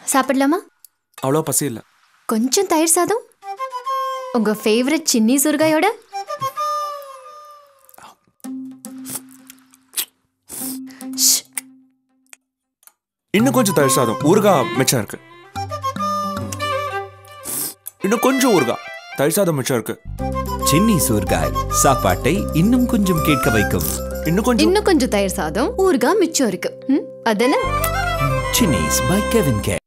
சாப்பிடலாமா? அவ்வளோ பசி இல்லை. கொஞ்சம் தயிர் சாதம், உங்க ஃபேவரட் சின்னி சுர்காயோட. இன்னும் கொஞ்சம் தயிர் சாதம், ஊறுகாய் மிச்சம் இருக்கு. இன்னும் கொஞ்சம் ஊறுகாய், தயிர் சாதம் மிச்சம் இருக்கு. சின்னி சூர்காய் சாப்பாட்டை இன்னும் கொஞ்சம் கேட்க வைக்கும். இன்னும் கொஞ்சம் தயிர் சாதம், ஊறுகாய் மிச்சம் இருக்கு. அதானே? Chinese by Kevin K.